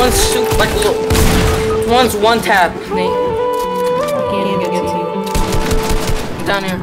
One's super, like, one's one tap, Nate. I can't even get to you. Down here.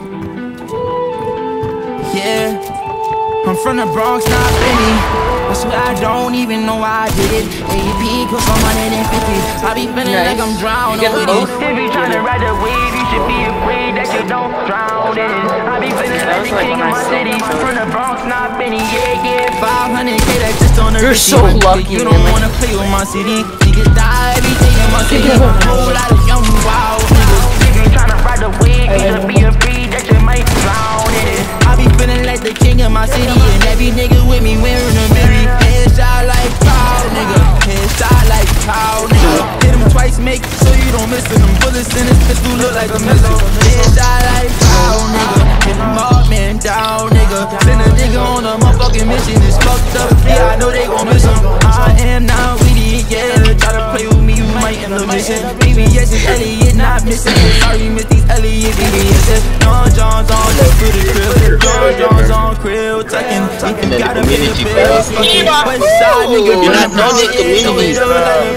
Yeah, I'm from the Bronx, not Philly. I swear I don't even know why I did it. AP, cause I'm 150. I be feeling like I'm drowning with it. If you tryna ride the wave, you should be afraid that you don't drown in it. I be feeling like the king of my city. From the Bronx, not Benny, yeah. 500K, that's just on the You're so lucky, you don't wanna play with my city. Niggas die every day in my city. A whole lot of young wild niggas. If you tryna ride the wave, you should be afraid that you might drown in it. I be feeling like the king of my city, and every nigga with me wearing a mirror. Headshot like proud nigga, headshot like proud nigga. Hit him twice, make so you don't miss it. Them bullets in his pistol look like a missile. Headshot like proud nigga, hit him up, man down nigga. Send a nigga on a motherfucking mission, it's fucked up. Yeah, I know they gon' miss him. I am not with it, yeah. Try to play with me, you might end up missing. BBS is Elliot, not missing. Sorry, miss these Elliot, BBS. John John's on the crib. John John's on crib, tucking. If you gotta pay the bills, fucking West Side nigga. You're not known in the community. You're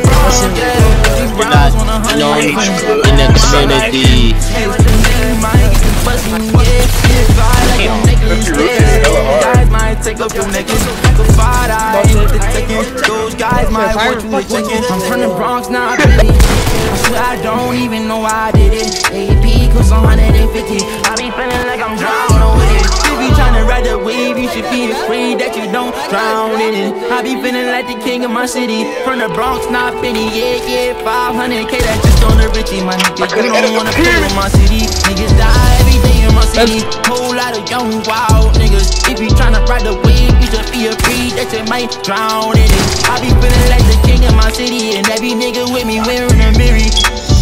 not known in the community. Guys might take up your necklace. Those guys might want you to check in. I'm from the Bronx, not Philly. I swear I don't even know why I did it. AP, cause I'm 150. I be feeling like I'm drowning with it. If you tryna ride the wave, you should be afraid that you don't drown in it. I be feeling like the king of my city. From the Bronx, not Benny, yeah. 500K, that's just on the Richie, my nigga. You don't wanna play with my city. Niggas die every day in my city. Whole lot of young wild niggas. If you tryna ride the wave, you should be afraid that you might drown in it. I be feeling like the king of my city, and every nigga with me wearing a mirror.